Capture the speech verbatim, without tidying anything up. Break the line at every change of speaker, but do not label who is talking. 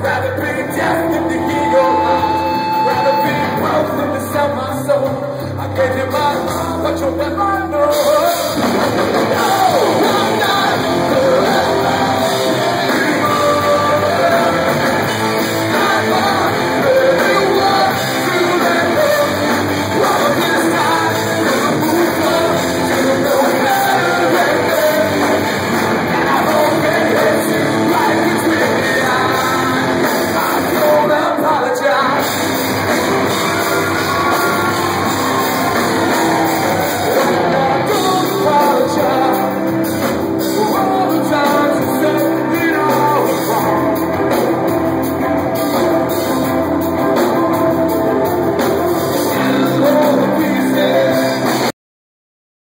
rather be deaf than to hear your heart. Rather be broke than to sell my soul. I gave you my heart, but you'll never know.